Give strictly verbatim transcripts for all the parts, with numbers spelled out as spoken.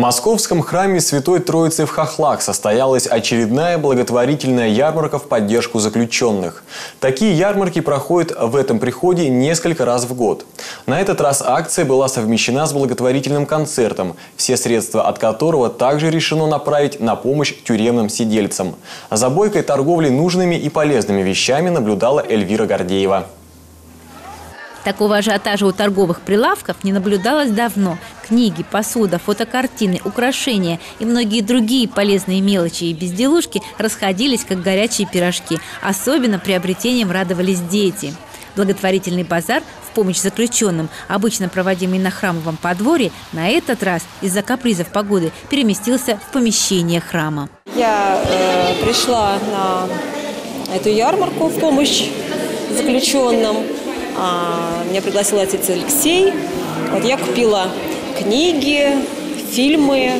московском храме Святой Троицы в Хохлах состоялась очередная благотворительная ярмарка в поддержку заключенных. Такие ярмарки проходят в этом приходе несколько раз в год. На этот раз акция была совмещена с благотворительным концертом, все средства от которого также решено направить на помощь тюремным сидельцам. За бойкой торговли нужными и полезными вещами наблюдала Эльвира Гордеева. Такого ажиотажа у торговых прилавков не наблюдалось давно. Книги, посуда, фотокартины, украшения и многие другие полезные мелочи и безделушки расходились, как горячие пирожки. Особенно приобретением радовались дети. Благотворительный базар в помощь заключенным, обычно проводимый на Храмовом подворье, на этот раз из-за капризов погоды переместился в помещение храма. Я э, пришла на эту ярмарку в помощь заключенным. А, меня пригласил отец Алексей. Вот я купила книги, фильмы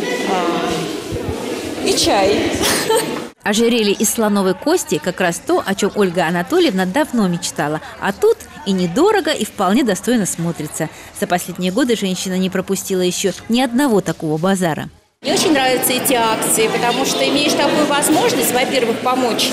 а, и чай. Ожерелье из слоновой кости – как раз то, о чем Ольга Анатольевна давно мечтала. А тут и недорого, и вполне достойно смотрится. За последние годы женщина не пропустила еще ни одного такого базара. Мне очень нравятся эти акции, потому что имеешь такую возможность, во-первых, помочь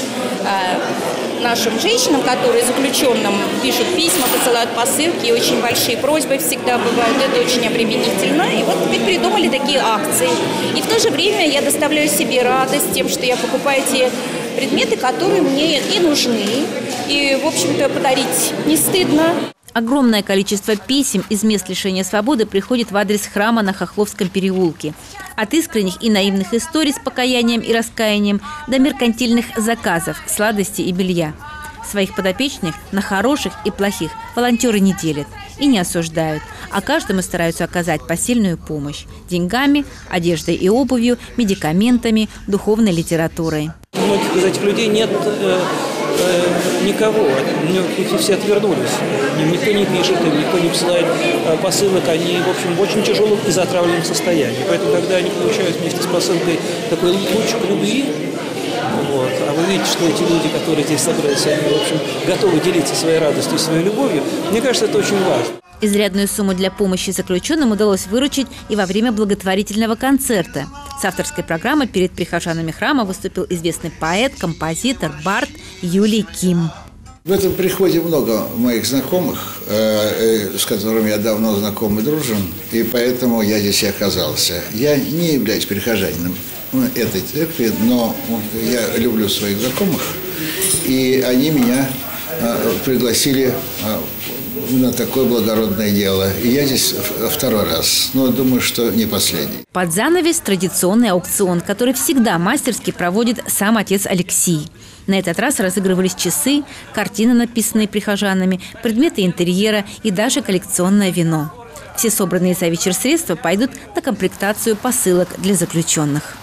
э, нашим женщинам, которые заключенным пишут письма, посылают посылки, и очень большие просьбы всегда бывают. Это очень обременительно. И вот теперь придумали такие акции. И в то же время я доставляю себе радость тем, что я покупаю те предметы, которые мне и нужны. И, в общем-то, подарить не стыдно. Огромное количество писем из мест лишения свободы приходит в адрес храма на Хохловском переулке. От искренних и наивных историй с покаянием и раскаянием до меркантильных заказов, сладостей и белья. Своих подопечных на хороших и плохих волонтеры не делят и не осуждают, а каждому стараются оказать посильную помощь – деньгами, одеждой и обувью, медикаментами, духовной литературой. У многих из этих людей нет э, э, никого, все отвернулись. Им никто не пишет, им никто не посылает э, посылок, они, в общем, в очень тяжелом и затравленном состоянии. Поэтому, когда они получают вместе с посылкой такой лучик любви, вот, а вы видите, что эти люди, которые здесь собрались, они, в общем, готовы делиться своей радостью и своей любовью, мне кажется, это очень важно. Изрядную сумму для помощи заключенным удалось выручить и во время благотворительного концерта. С авторской программой перед прихожанами храма выступил известный поэт, композитор, бард Юлий Ким. В этом приходе много моих знакомых, с которыми я давно знаком и дружим, и поэтому я здесь и оказался. Я не являюсь прихожанином этой церкви, но я люблю своих знакомых, и они меня пригласили на такое благородное дело. И я здесь второй раз, но думаю, что не последний. Под занавес традиционный аукцион, который всегда мастерски проводит сам отец Алексей. На этот раз разыгрывались часы, картины, написанные прихожанами, предметы интерьера и даже коллекционное вино. Все собранные за вечер средства пойдут на комплектацию посылок для заключенных.